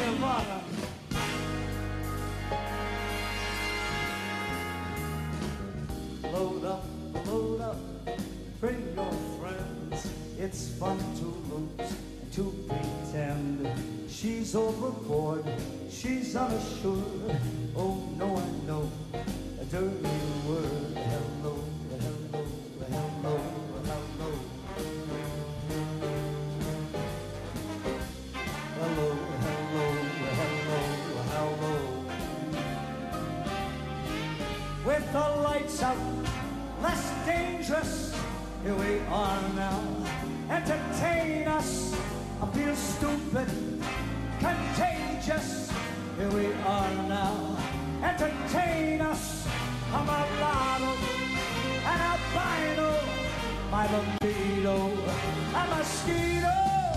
Nirvana. Load up, bring your friends. It's fun to lose and to pretend. She's overboard, she's unassured. Oh no, I know a dirty word. Hello, hello, hello, hello. Hello, hello, hello, hello. With the lights out, less dangerous, here we are now. Entertain us, I feel stupid, contagious, here we are now. Entertain us, I'm a lotto, an albino, my libido, a mosquito.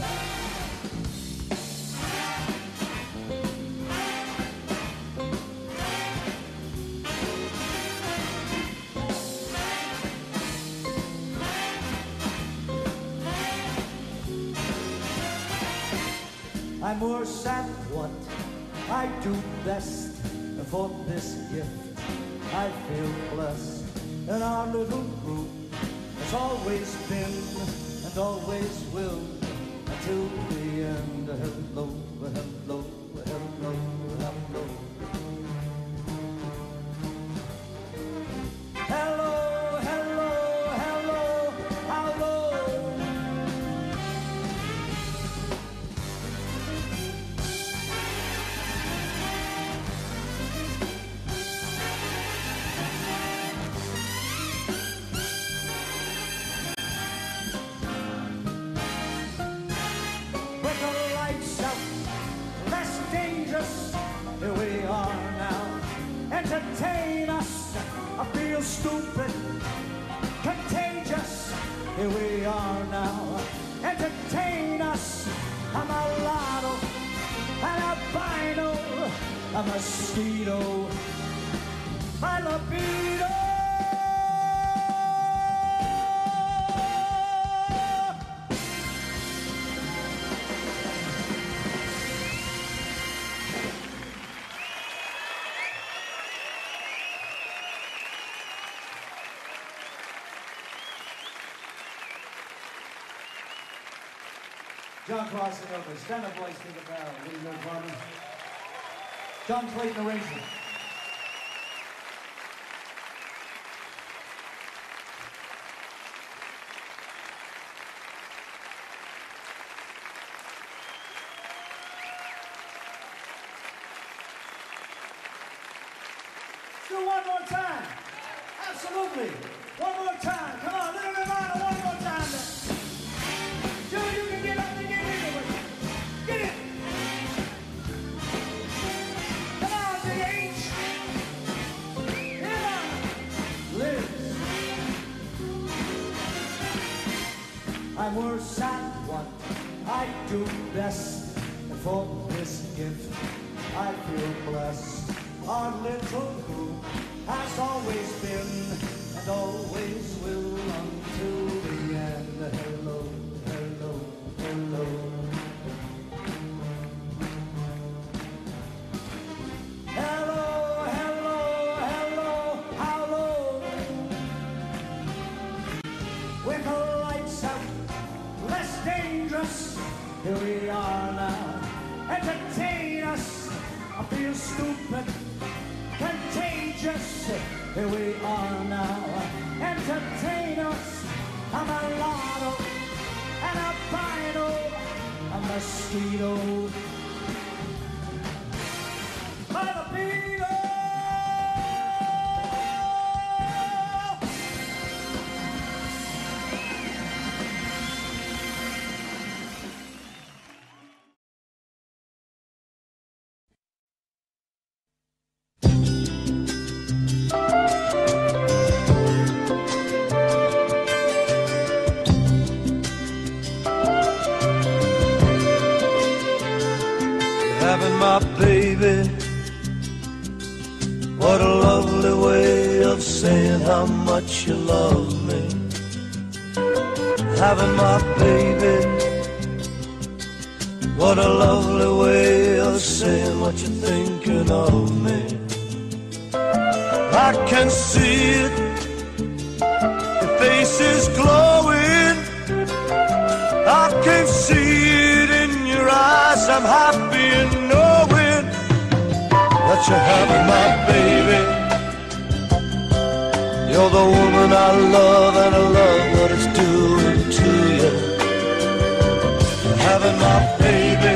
I'm worse at what I do best. For this gift I feel blessed. And our little group has always been and always will until the end. Hello, hello, hello, hello. Hello, hello, hello, hello. Here we are now. Entertain us, I feel stupid, contagious. Here we are now. Entertain us, I'm a lotto, an albino, a mosquito, my libido. John crossing over. Stand up, boys, take a bow. Here you go, Carmen. John Clayton arrangement. Do one more time. Absolutely. One more time. Come on, little Nirvana, one more time then. Dude, you can get up and get in with it. Get it. Come on, Big H. Come on. Liz. I'm worse at what I do best. And for this gift, I feel blessed. Our little group has always been and always will until the end. Hello, hello, hello. Hello, hello, hello, hello. With the lights out, less dangerous, here we are now. Entertain us, I feel stupid, contagious, here we are now. Entertain us, I'm a lotto, an albino, a mosquito, my libido. Having my baby, what a lovely way of saying how much you love me. Having my baby, What a lovely way of saying what you're thinking of me. I can see it, your face is glowing. I can see it in your eyes. I'm happy in knowing that you're having my baby. You're the woman I love, and I love what it's doing to you. Having my baby.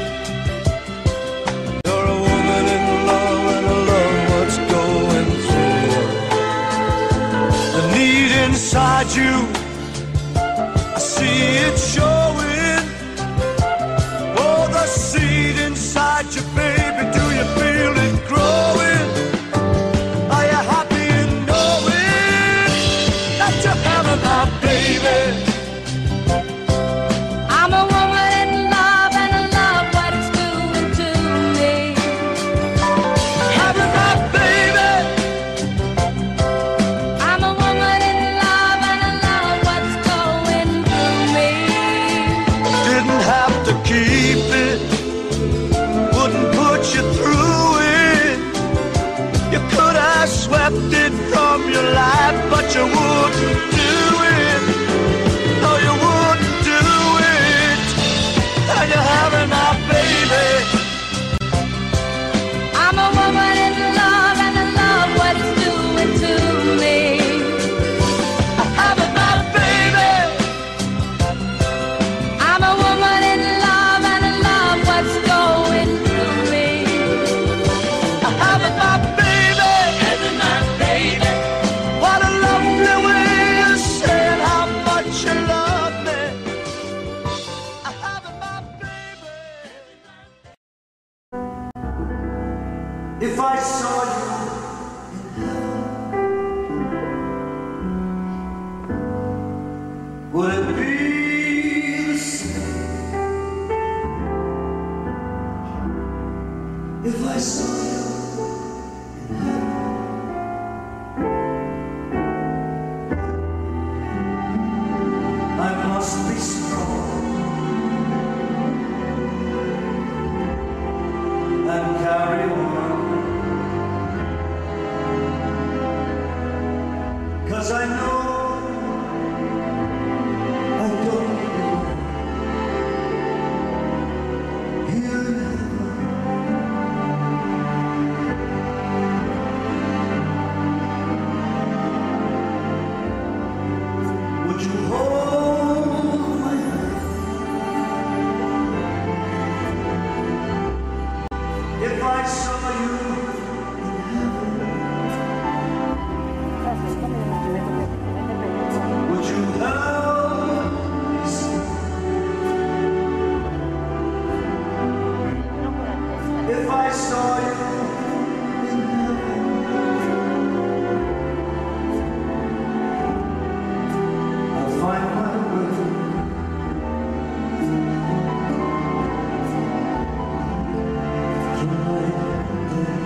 You're a woman in love, and I love what's going through you. The need inside you, I see it showing. Oh, the seed inside you, baby, do you feel it growing? Are you happy in knowing that you're having my baby? I'm a woman in love, and I love what it's doing to me. Having my baby. I'm a woman in love, and I love what's going through me. Didn't have to keep it, wouldn't put you through it. You could have swept it from your life, but you wouldn't do it. No, you wouldn't do it. And you're having my baby. I'm a woman in love, and I love what it's doing to me. Having my baby. I'm a woman in love, and I love what's going through me. Having my baby. Having my baby. What a lovely way of saying how much you love me. Having my baby. If I saw you in heaven, would it be the same? If I saw you in heaven, I must be strong and carry on. 'Cause I know I don't belong here in heaven. Would you hold my hand if I saw you in heaven? Would you help me see if I saw you in heaven? I'll find my way through night and day.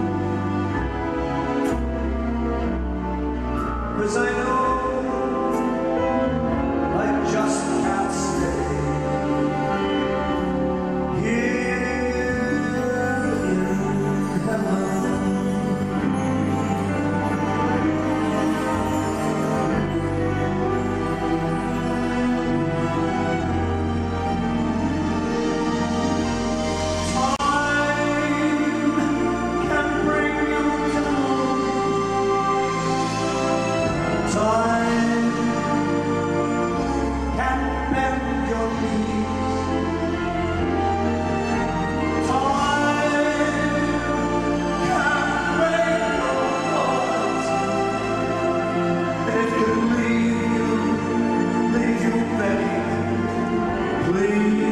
'Cause I know I just can't stay here in heaven. Time can bring you down. Time can bend your knees. Time can break your heart. It can leave you begging, please.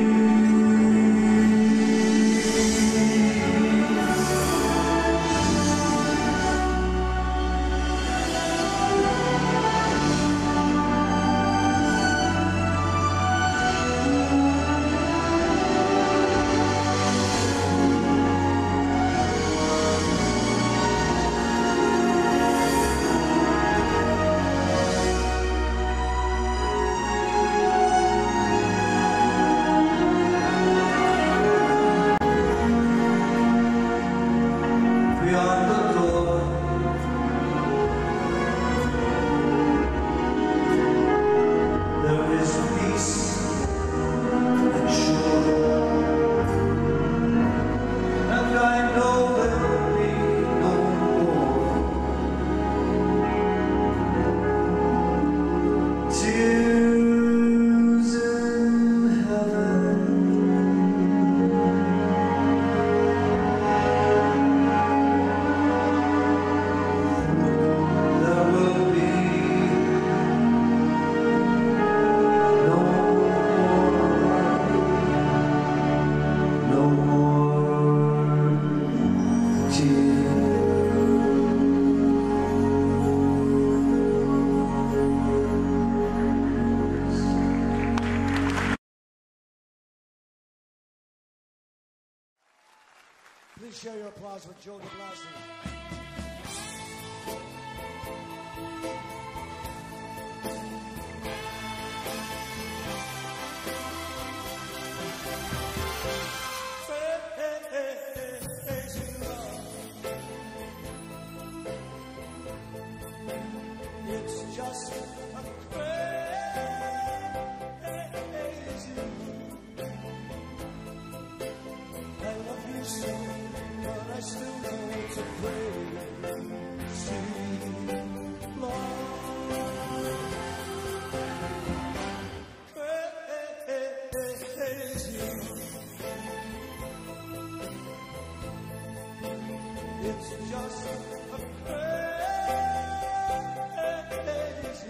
Please share your applause with Joe DeBlasi. It's just a crazy love. I love you so, but I still know it's a crazy love. Crazy. It's just a crazy.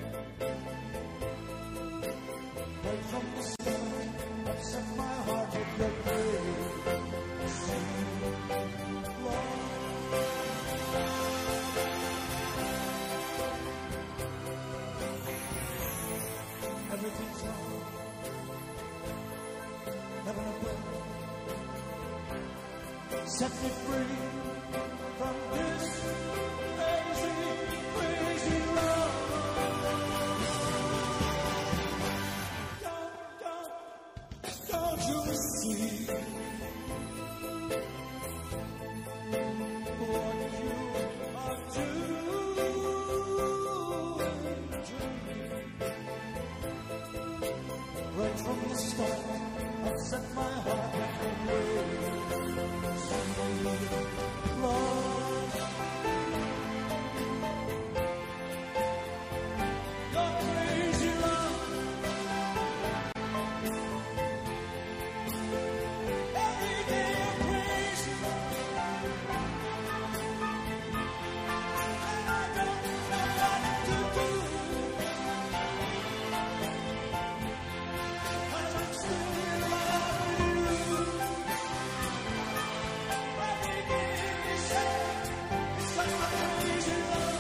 Right from the start, I've set my heart with your crazy love. Everything's wrong, heaven above. Set me free from this crazy, crazy love. Don't you see what you are doing to me? Right from the start, I've set my heart on love. Your crazy love. Every day I'm crazy, and I don't know what to do. 'Cause I'm still in love with you. Every day you say it's such a crazy love.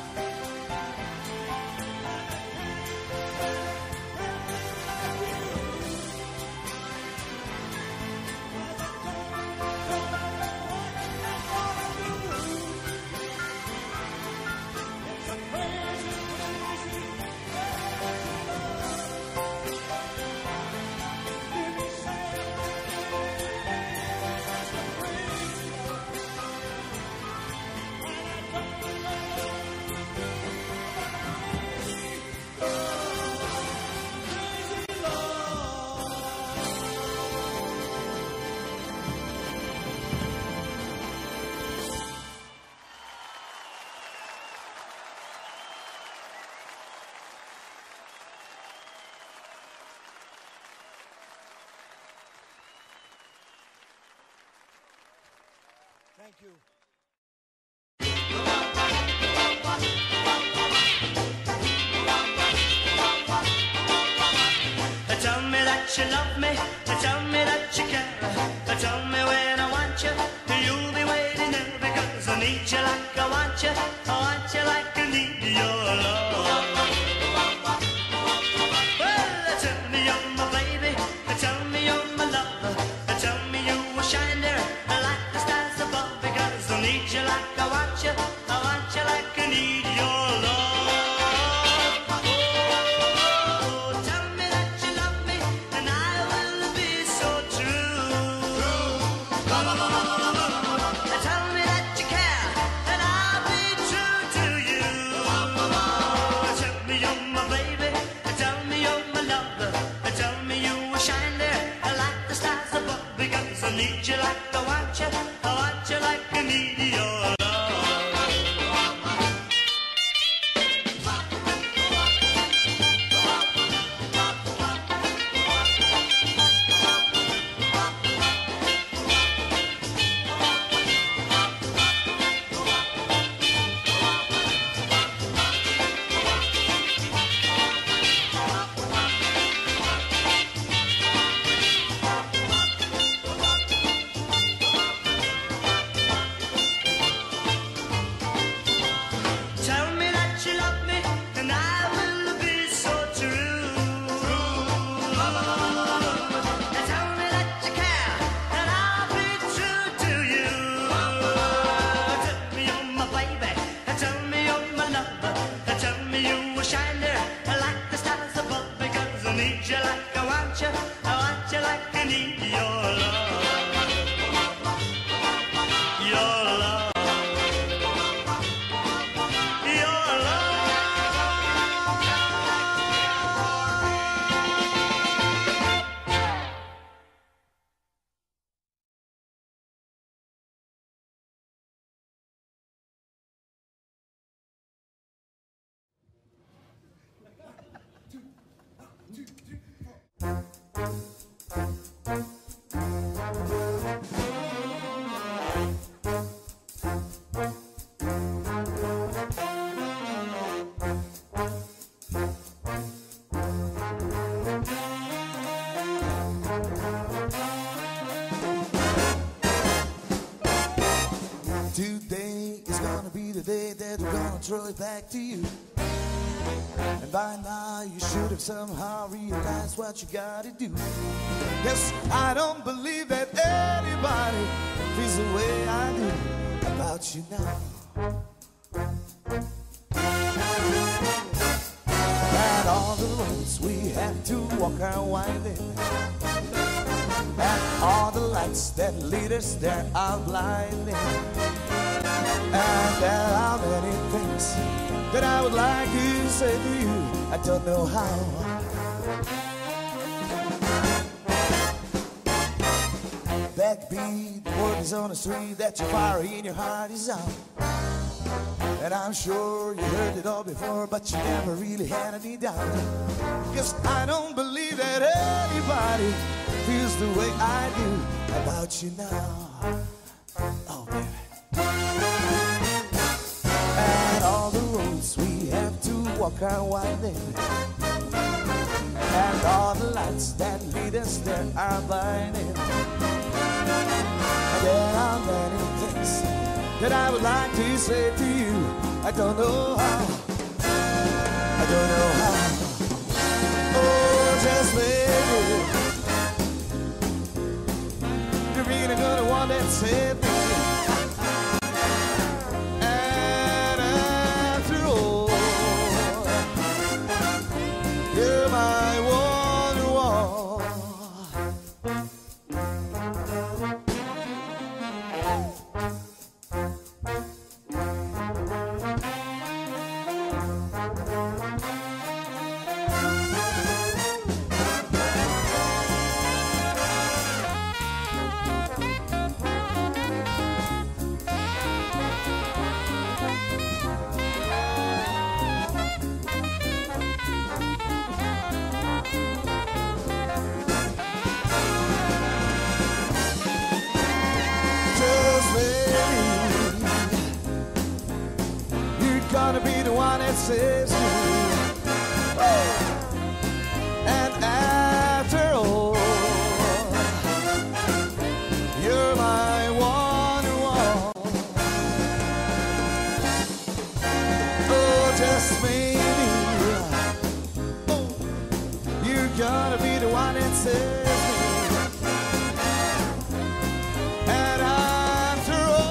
Thank you. Tell me that you love me, tell me that you care. Tell me when I want you, you'll be waiting there because I need you like I want you like I need your love. Well, tell me you're my baby, tell me you're my lover, tell me you will shine there like the stars above because I need you like I want you like I need your love. Need you like I want you like I need your love. Today is gonna be the day that we're gonna throw it back to you. And by now you should have somehow realized what you gotta do. Yes, I don't believe that anybody feels the way I do about you now. And all the roads we have to walk are winding, and all the lights that lead us there are blinding. And there are many things that I would like to say to you, I don't know how. Backbeat, the word is on the street that your fire in your heart is out. And I'm sure you heard it all before, but you never really had any doubt. 'Cause I don't believe that anybody feels the way I do about you now. Oh, baby. And all the roads we have to walk are winding, and all the lights that lead us there are blinding. And there are many things that I would like to say to you, I don't know how, I don't know how. Oh, just maybe you're really gonna want that save me. And after all, you're my wonderwall. Gonna be the one that saves me. Oh. And after all, you're my wonderwall. Oh, just maybe, oh, you're gonna be the one that saves me. And after all,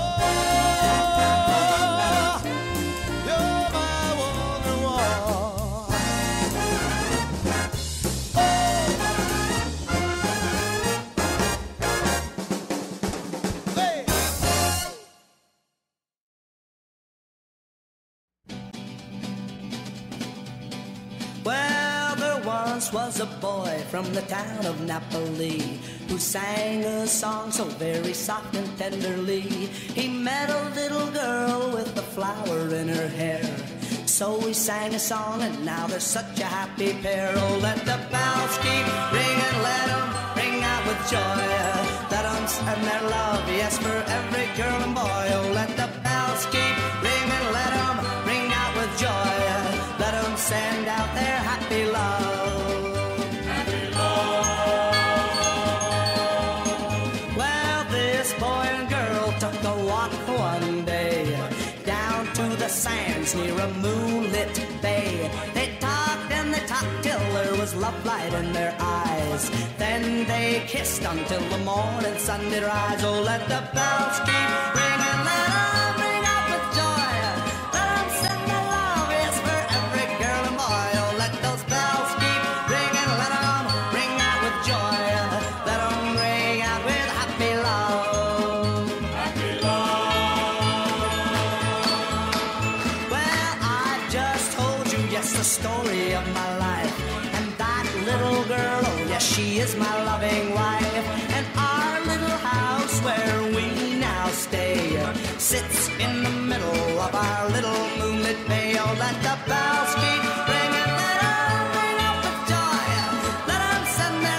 was a boy from the town of Napoli who sang a song so very soft and tenderly. He met a little girl with a flower in her hair, so he sang a song and now they're such a happy pair. Oh, let the bells keep ringing, let them ring out with joy. Let them send their love, yes, for every girl and boy. Oh, let the bells keep ringing, let them ring out with joy. Let them send out their happy love. One day down to the sands near a moonlit bay. They talked and they talked till there was love light in their eyes. Then they kissed until the morning sun did rise. Oh, let the bells keep ringing, let them ring out with joy. Let them send their love, yes, for every girl and boy. Oh, let those bells keep ringing, let them ring out with joy. Let them ring out with happy love. The story of my life, and that little girl, oh yes, she is my loving wife. And our little house where we now stay sits in the middle of our little moonlit bay. Oh, let the bells keep ringing, let them ring out with joy. Let them send their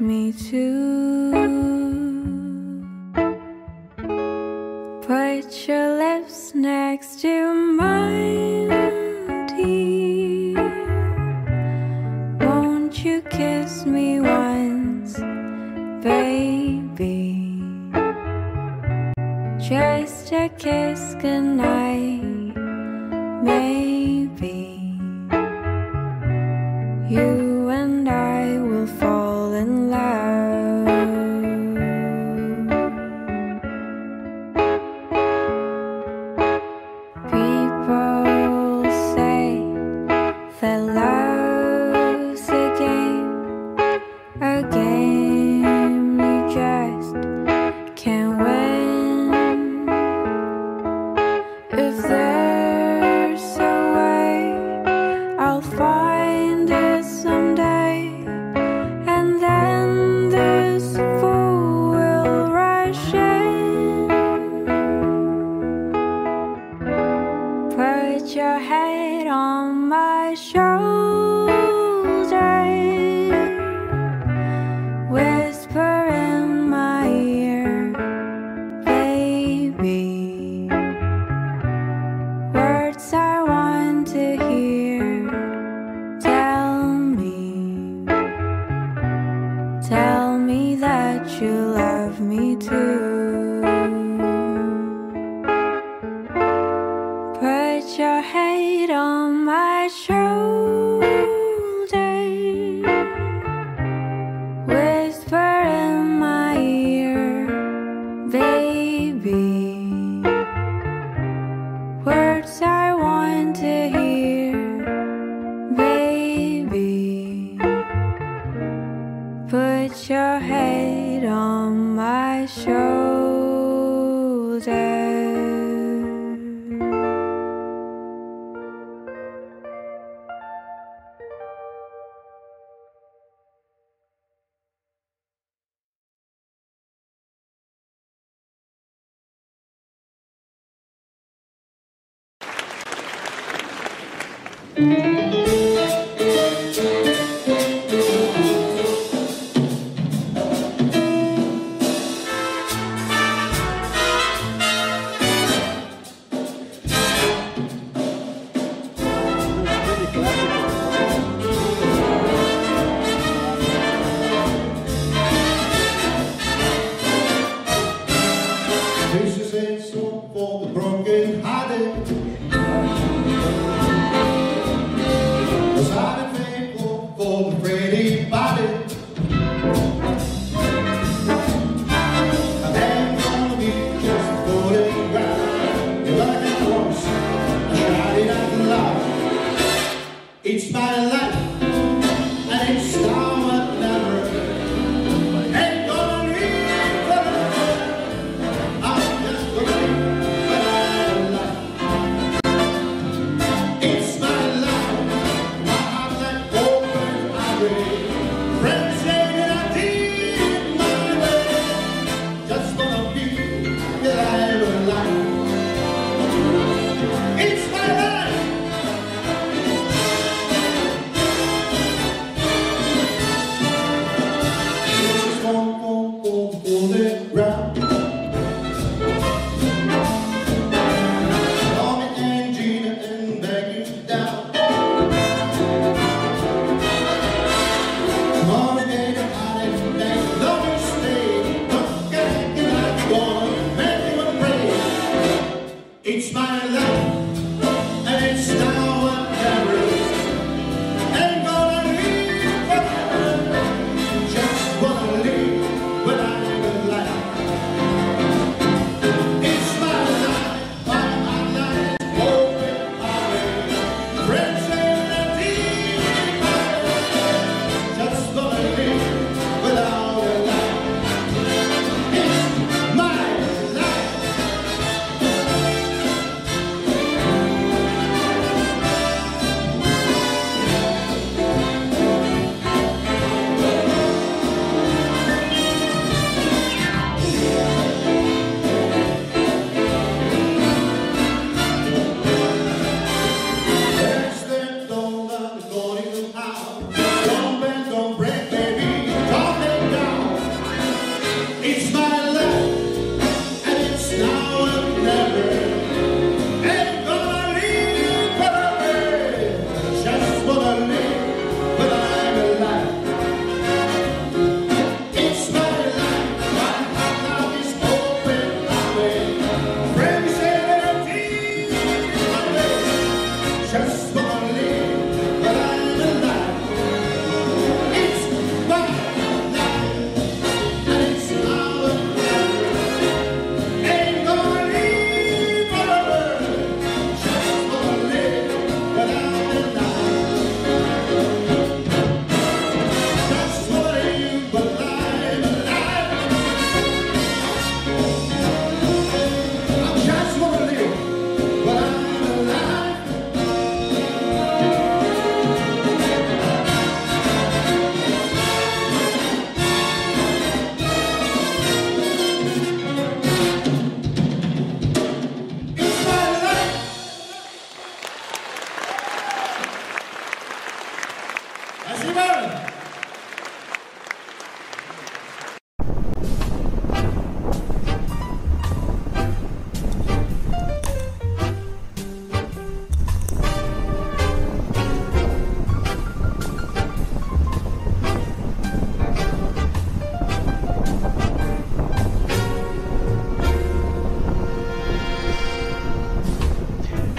me to. Put your lips next to mine, dear. Won't you kiss me once, baby? Just a kiss goodnight, maybe. You and I will fall in love. People say that love's a game you just can't win. If there's a way, I'll find it someday, and then this fool will rush in. Put your head on my shoulder, whisper in my ear, baby, words I want to hear. Tell me that you love me too. Put your head on my shoulder, whisper in my ear, baby, words I want to hear, baby. Put your head on my shoulder. This is a song for the broken hearted.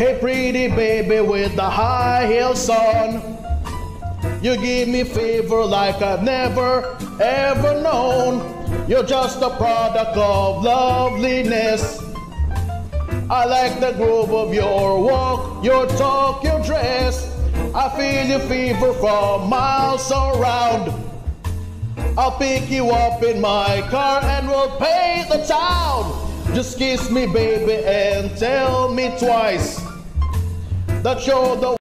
Hey pretty baby with the high heels on, you give me fever like I've never ever known. You're just a product of loveliness. I like the groove of your walk, your talk, your dress. I feel your fever from miles around. I'll pick you up in my car and we'll paint the town. Just kiss me baby and tell me twice that you're the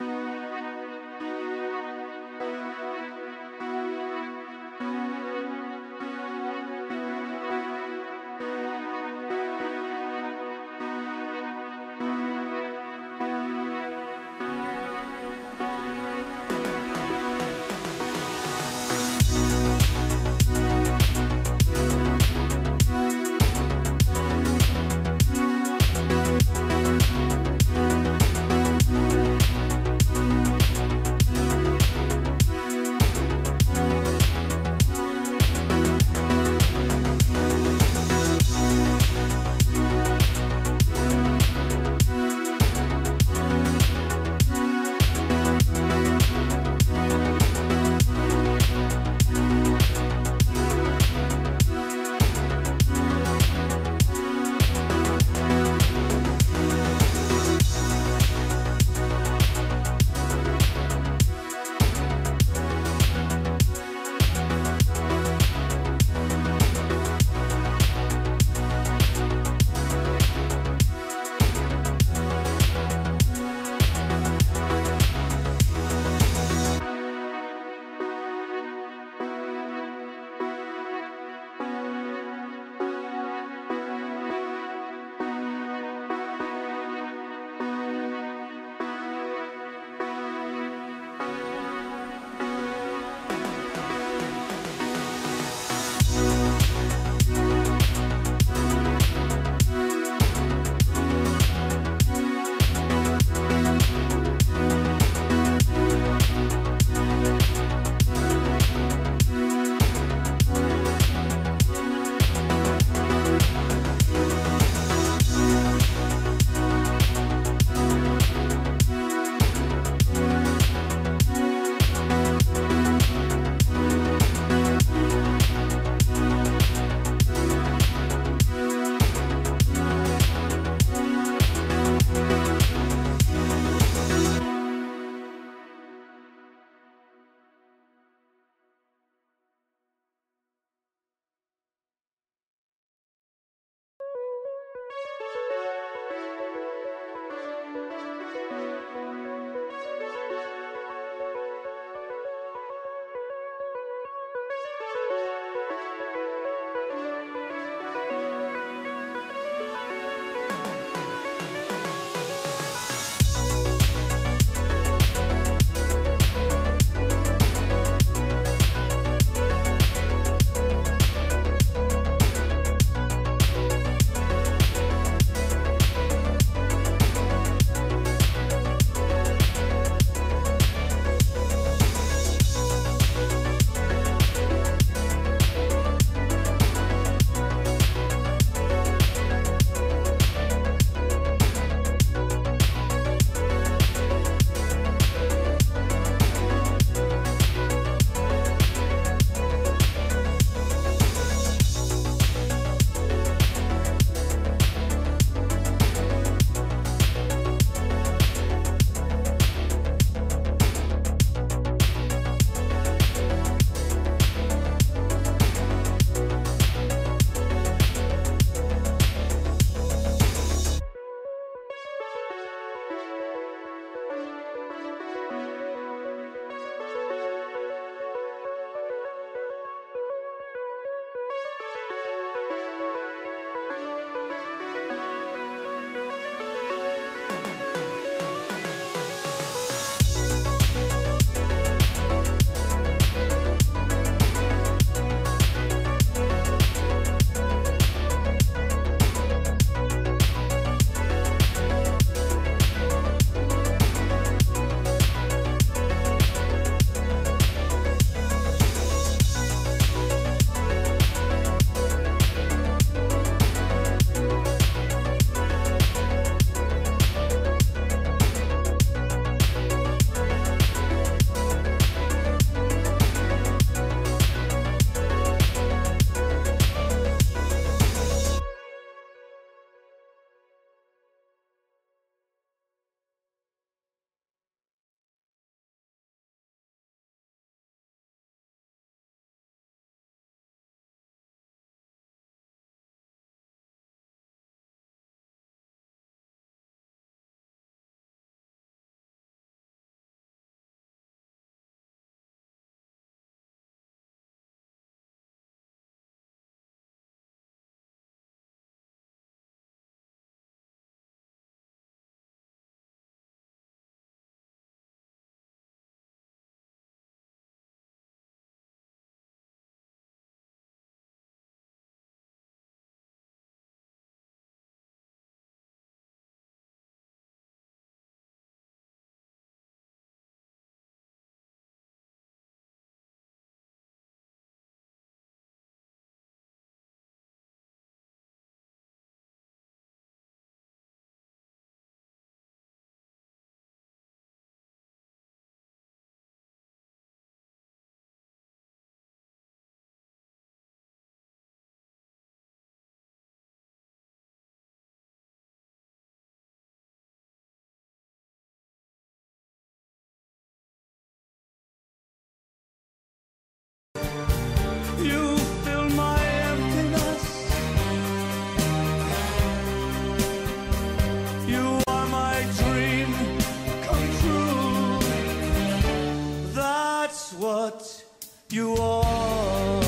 what you are.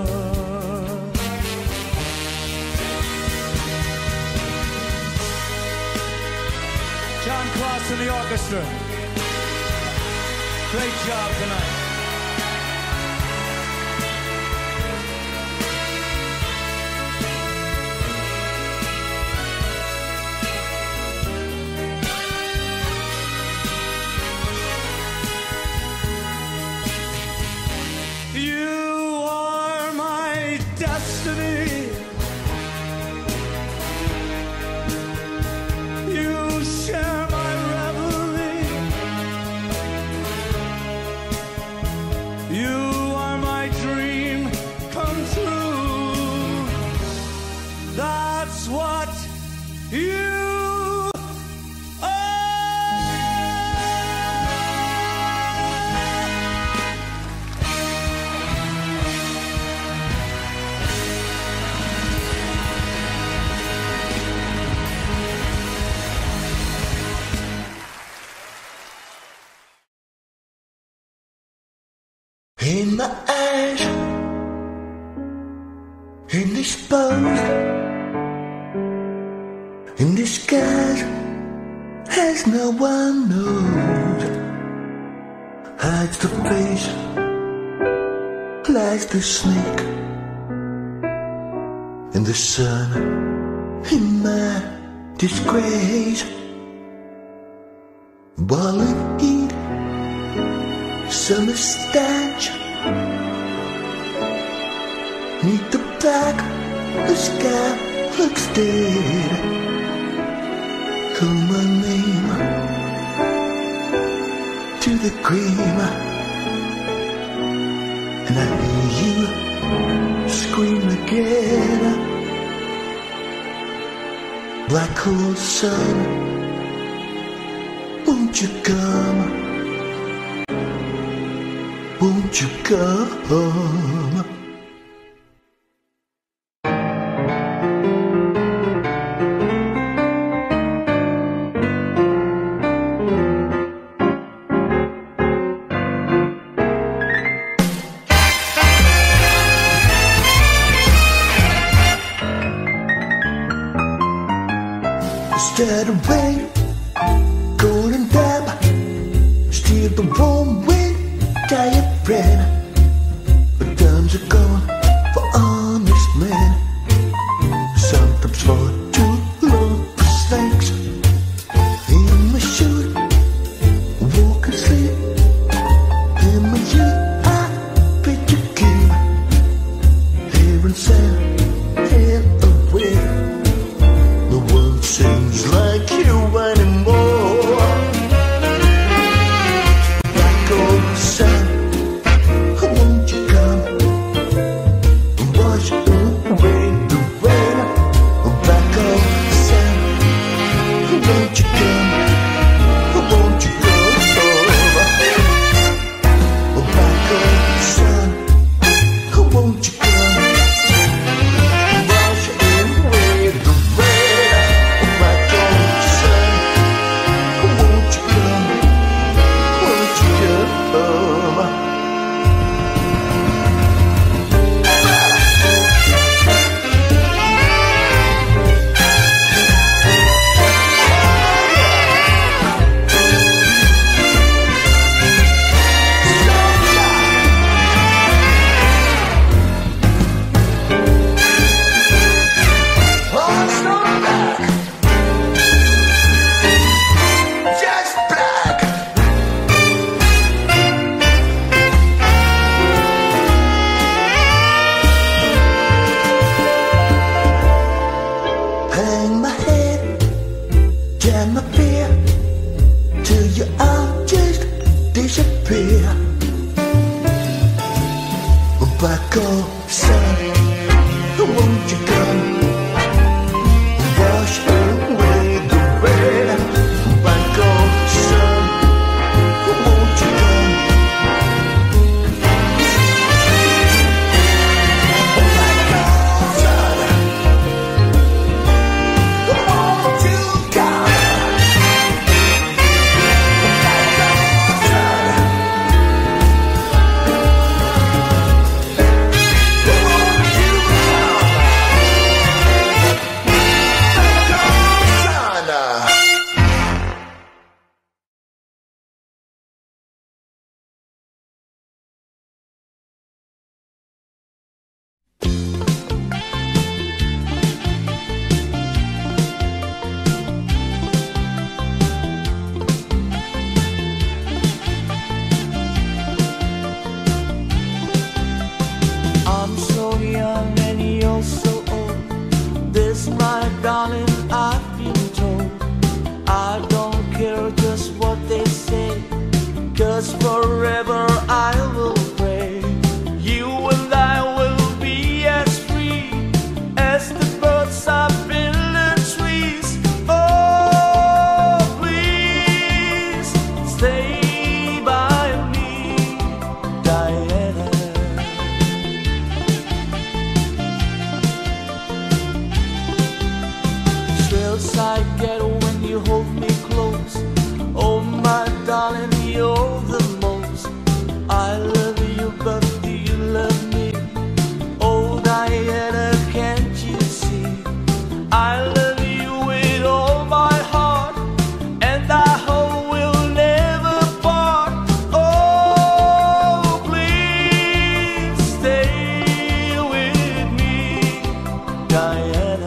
John Cross and the orchestra. Great job tonight. You are my destiny. You share my reverie. You are my dream come true. That's what you are. In my eyes, in this boat, in this skies, as no one knows, hides the face, lies the snake, in the sun, in my disgrace, boiling heat, summer stench. Neath the black, the sky looks dead. Call my name to the cream, and I hear you scream again. Black hole sun, won't you come? Won't you come? Instead of rain, golden dab, steal the warm wind, diaphragm. But times are gone for honest men. Sometimes for too long for snakes. In my shoot, walk and sleep. In my youth, I bet you keep here and sand, head away. No one sings like you anymore. Like old sun, 'cause forever I will pray. You and I will be as free as the birds up in the trees. Oh, please stay by me, Diana. Thrills I get when you hold me close. Oh my darling, you're the most. I love you, but do you love me? Oh Diana, can't you see? I love you with all my heart, and I hope we'll never part. Oh, please stay with me, Diana.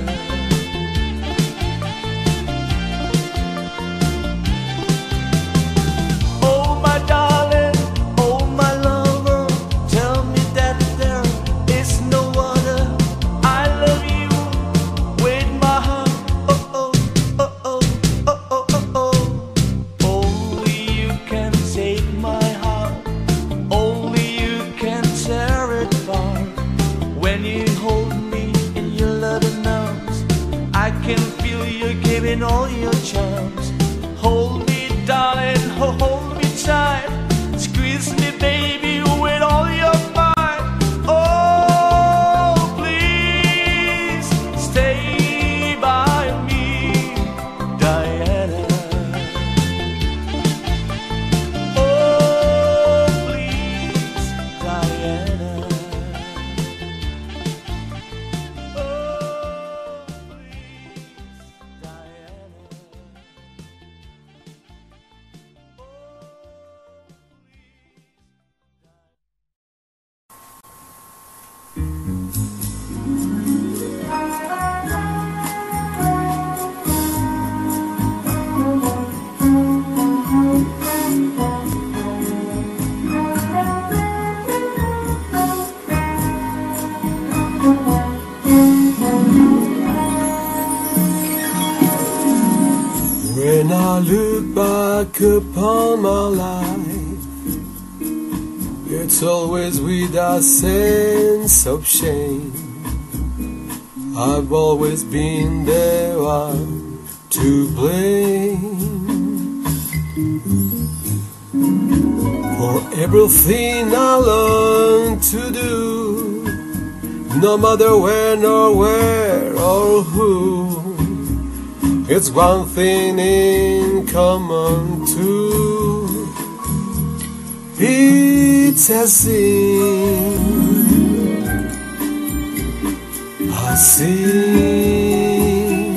In all your charms, hold me, darling, hold me tight, squeeze me, baby, with all your might. Oh, please stay by me, Diana. Oh, please, Diana. When I look back upon my life, it's always with a sense of shame. I've always been the one to blame for everything I learned to do, no matter when or where or who. It's one thing in common too. It's a sin. I see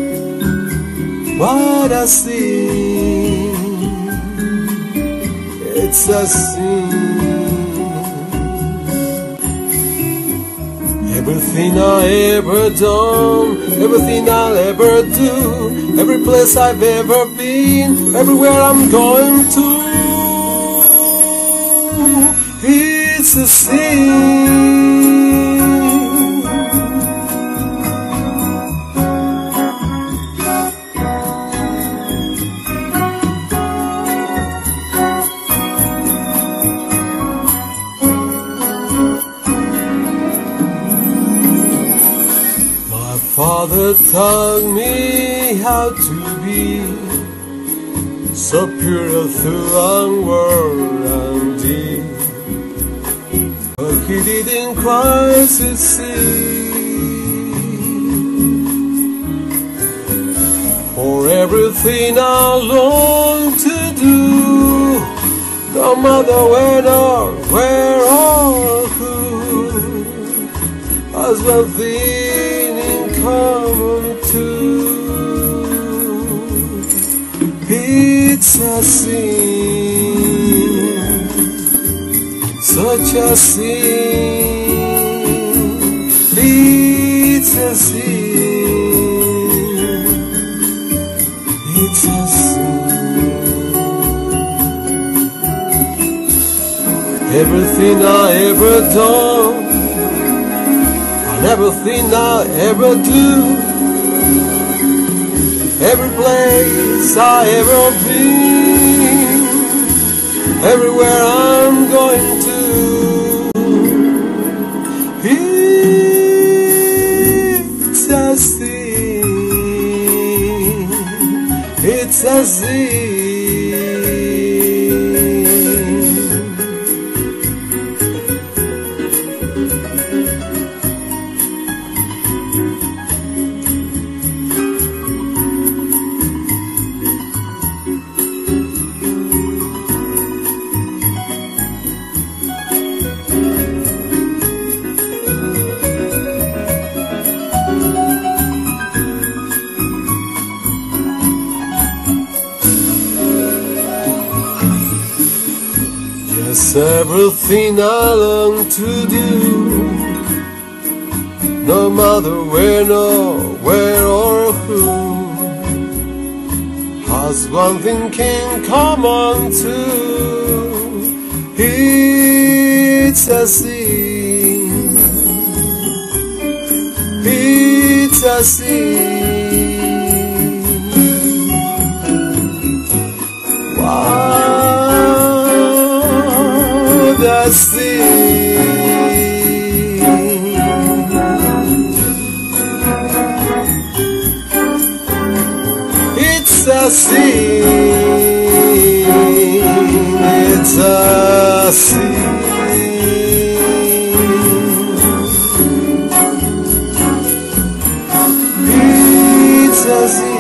what I see. It's a sin. Everything I ever done, everything I'll ever do, every place I've ever been, everywhere I'm going to, it's a sin. Father taught me how to be so pure through word and deed, but he didn't quite succeed. For everything I long to do, no matter when or where or who, as one thing common too. It's a sin, such a sin. It's a sin. It's a sin. Everything I ever done, everything I ever do, every place I ever been, everywhere I'm going to. It's a sea, it's a sea. Yes, everything I long to do, no matter where, nowhere or who, has one thing can come on to. It's a sin, it's a sin. Wow, the sin. It's a sin, it's a sin. It's a sin.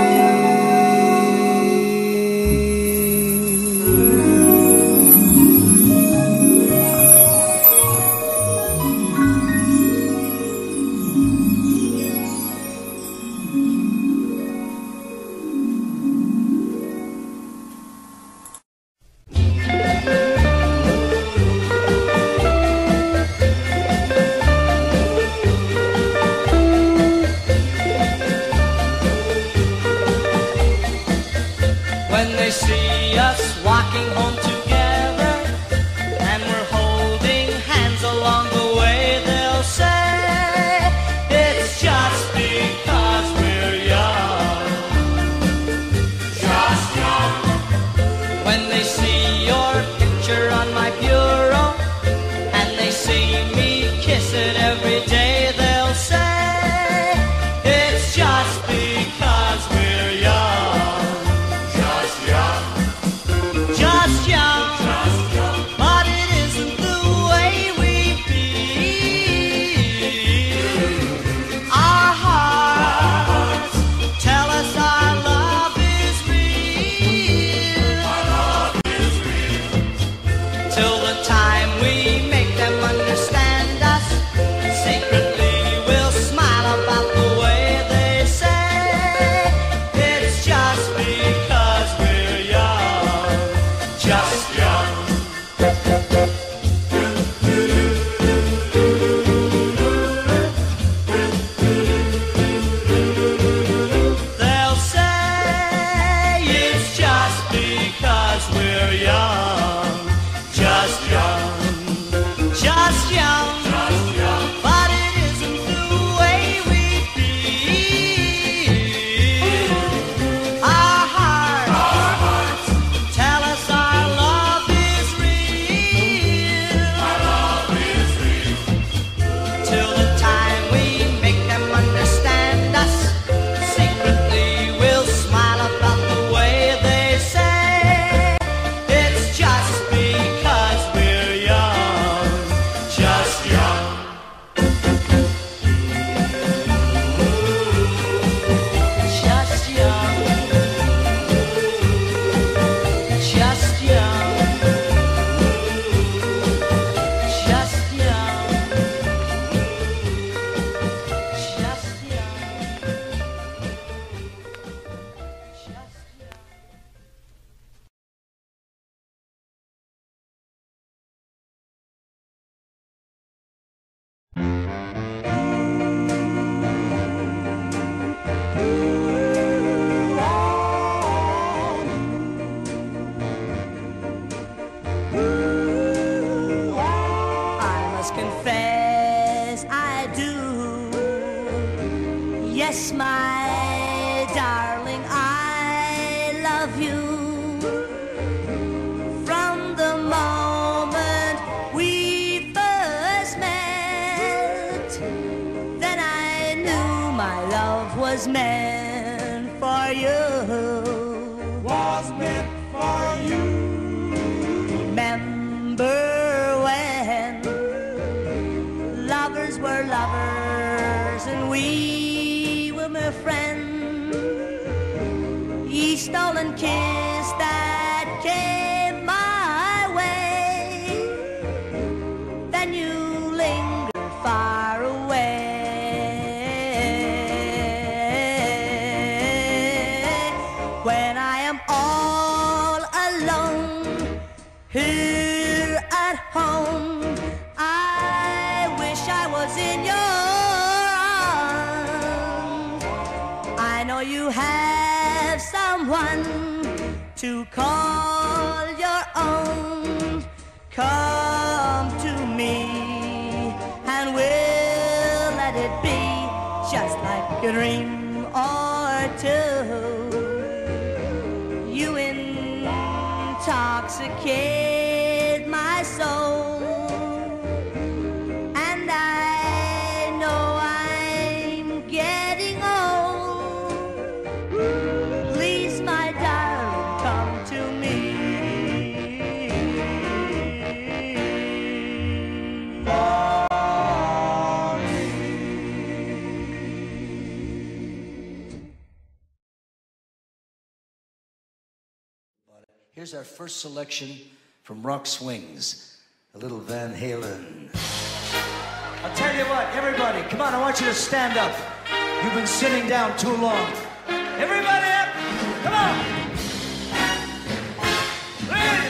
When they see us walking home together and we're holding hands along the way, they'll say it's just because we're young, just young. When they see your picture on my bureau and they see me kiss it every day, they'll say it's just because we're young. Just young, but it isn't the way we feel. Our hearts tell us our love is real. Our love is real. Till the time we make them understand us, secretly we'll smile about the way they say it's just because we're young, just young. They'll say it's just because we're young, just young, just young, but it isn't the way we feel. Our hearts tell us our love is real. Our love is real. Till the time we make them understand us, secretly we'll smile about the way they say it's just because we're young, just young. Just young, just young, just young, just young, just young. I must confess I do. Yes, my darling, I love you. From the was meant for you. Was meant for you. Remember when lovers were lovers and we were mere friends? Each stolen kiss that came my way, then you lingered far away. When I am all alone here at home, I wish I was in your arms. I know you have someone to call your own. Come to me and we'll let it be just like a dream or two. You intoxicate my soul, and I know I'm getting old. Please, my darling, come to me. Here's our first selection from Rock Swings, a little Van Halen. I'll tell you what, everybody, come on, I want you to stand up. You've been sitting down too long. Everybody up, come on. Ready?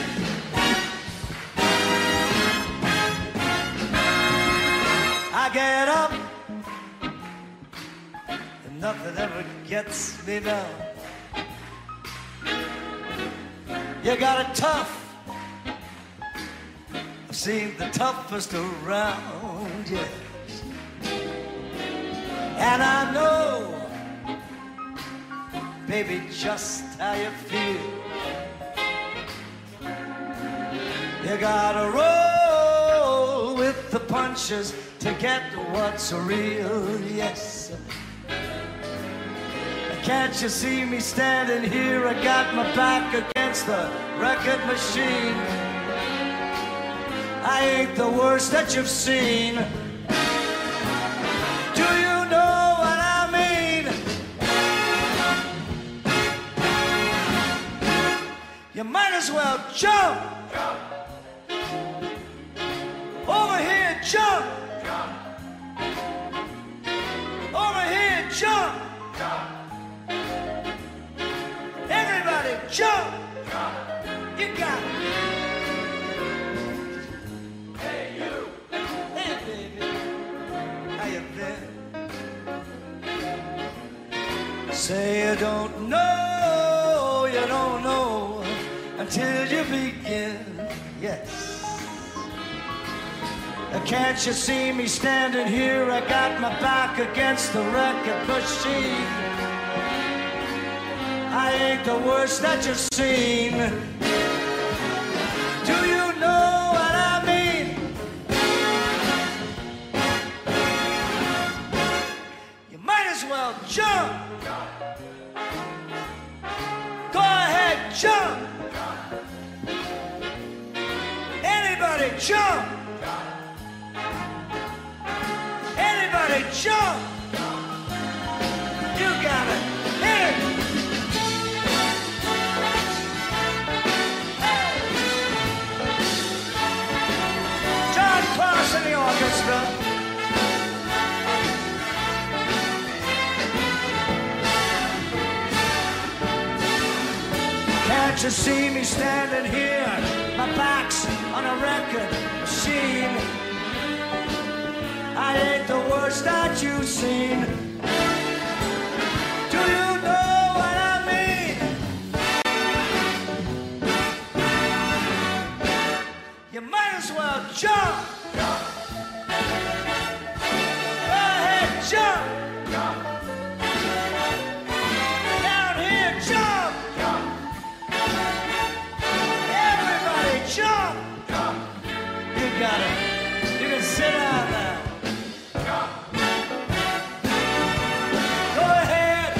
I get up, and nothing ever gets me down. You got it tough. I've seen the toughest around, yes. And I know, baby, just how you feel. You gotta roll with the punches to get what's real, yes. Can't you see me standing here? I got my back against the record machine. I ain't the worst that you've seen. Do you know what I mean? You might as well jump. Over here, jump. Over here, jump. Everybody jump! You got it! Hey you! Hey baby! How you been? Say you don't know until you begin, yes. Can't you see me standing here? I got my back against the record machine. I ain't the worst that you've seen. Do you know what I mean? You might as well jump. Go ahead, jump. Anybody jump. Anybody jump. You got it. Hit it. In the orchestra. Can't you see me standing here? My back's on a record machine. I ain't the worst that you've seen. Do you know what I mean? You might as well jump. Jump! Jump! Down here, jump! Jump! Everybody jump! Jump! You got it. You can sit down now. Jump! Go ahead!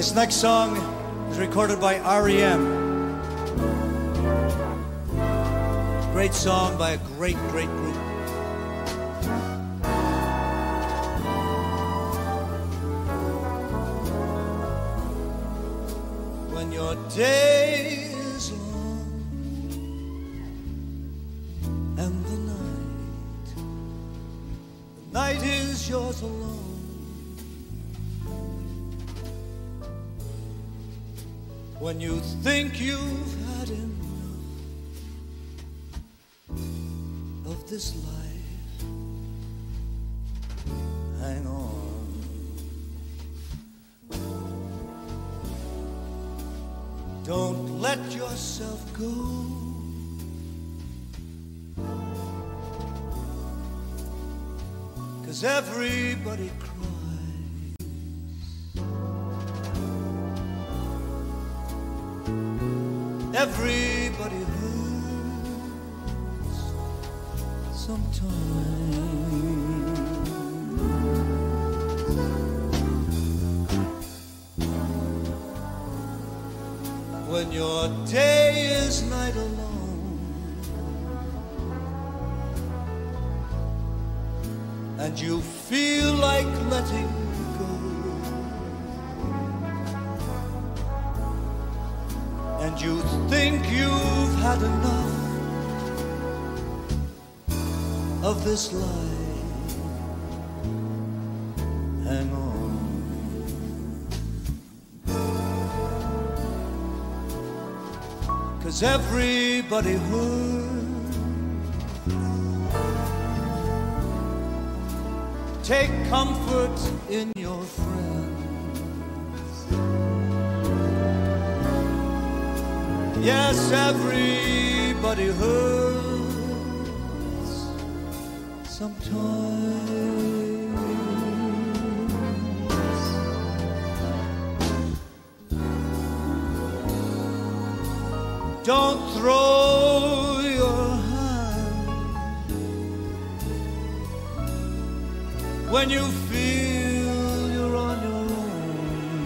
This next song is recorded by R.E.M. Great song by a great, great group. When your day is long and the night is yours alone. When you think you've had enough of this life, hang on. Don't let yourself go. 'Cause everybody cries. Everybody hurts sometimes. When your day is night alone and you feel like letting go, and you think you've had enough of this life, hang on. 'Cause everybody hurts. Take comfort in your friends. Yes, everybody hurts sometimes. Don't throw your hand when you feel you're on your own.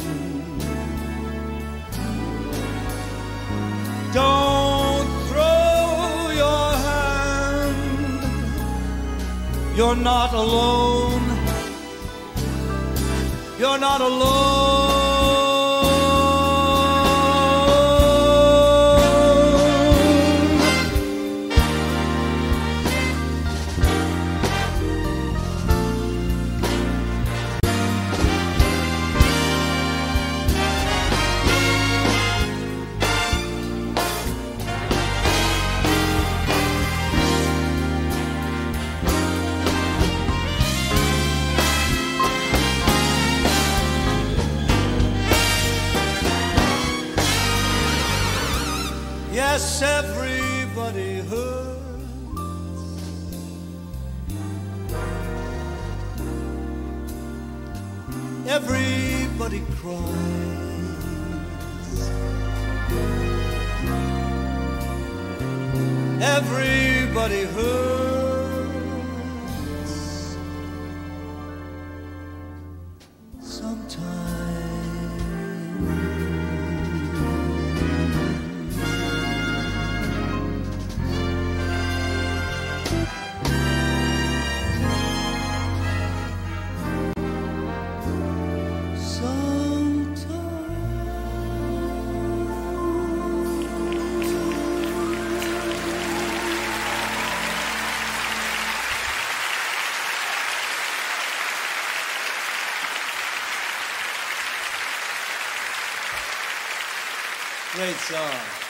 Don't throw your hand. You're not alone. You're not alone. Yes, everybody hurts. Everybody cries. Everybody hurts sometimes. Great song.